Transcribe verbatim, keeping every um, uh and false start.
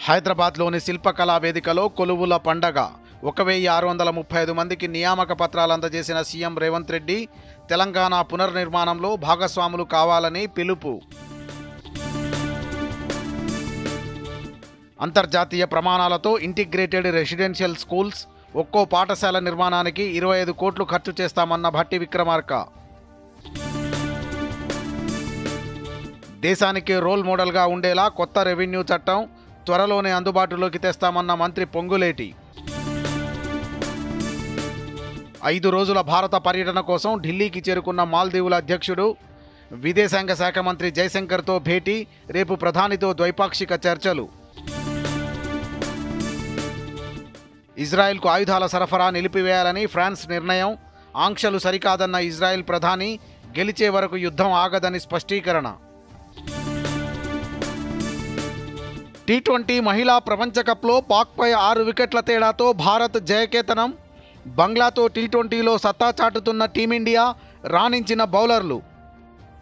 హైదరాబాద్లోని శిల్పకళా వేదికలో కొలువుల పండగ. ఒక వెయ్యి ఆరు వందల ముప్పై ఐదు మందికి నియామక పత్రాలు అందజేసిన సీఎం రేవంత్ రెడ్డి తెలంగాణ పునర్నిర్మాణంలో భాగస్వాములు కావాలని పిలుపు. అంతర్జాతీయ ప్రమాణాలతో ఇంటిగ్రేటెడ్ రెసిడెన్షియల్ స్కూల్స్, ఒక్కో పాఠశాల నిర్మాణానికి ఇరవై ఐదు కోట్లు ఖర్చు చేస్తామన్న భట్టి విక్రమార్క. దేశానికి రోల్ మోడల్గా ఉండేలా కొత్త రెవెన్యూ చట్టం త్వరలోనే అందుబాటులోకి తెస్తామన్న మంత్రి పొంగులేటి. ఐదు రోజుల భారత పర్యటన కోసం ఢిల్లీకి చేరుకున్న మాల్దీవుల అధ్యక్షుడు. విదేశాంగ శాఖ మంత్రి జైశంకర్తో భేటీ, రేపు ప్రధానితో ద్వైపాక్షిక చర్చలు. ఇజ్రాయెల్కు ఆయుధాల సరఫరా నిలిపివేయాలని ఫ్రాన్స్ నిర్ణయం. ఆంక్షలు సరికాదన్న ఇజ్రాయెల్ ప్రధాని, గెలిచే వరకు యుద్ధం ఆగదని స్పష్టీకరణ. టీ ట్వంటీ మహిళా ప్రపంచ కప్లో పాక్పై ఆరు వికెట్ల తేడాతో భారత్ జయకేతనం. బంగ్లాతో టీ ట్వంటీలో సత్తా చాటుతున్న టీమిండియా, రాణించిన బౌలర్లు.